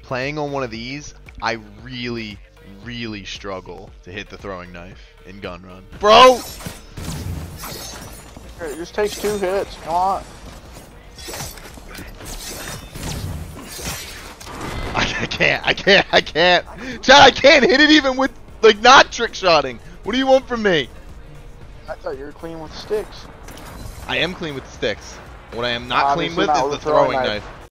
playing on one of these, I really, really struggle to hit the throwing knife in Gun Run. Bro! It just takes 2 hits. Come on. I can't. Chad, I can't hit it even with, like, not trick shotting. What do you want from me? I thought you were clean with sticks. I am clean with the sticks. What I am not clean Obviously with not is the throwing knife.